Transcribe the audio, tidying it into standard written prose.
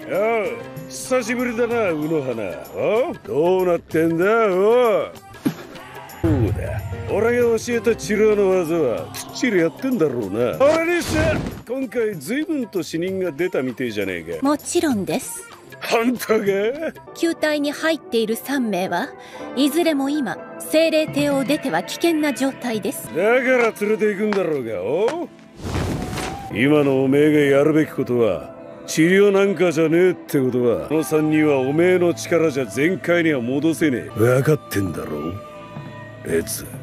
久しぶりだな、卯の花。どうなってんだ、おそうだ。俺が教えた治療の技はきっちりやってんだろうな。俺にさ、今回随分と死人が出たみてえじゃねえか。 もちろんです。 本当か？ 球体に入っている3名はいずれも今精霊帝を出ては危険な状態です。 だから連れて行くんだろうが。今のおめえがやるべきことは治療なんかじゃねえってことは、この3人はおめえの力じゃ全開には戻せねえ。分かってんだろ、レッツ。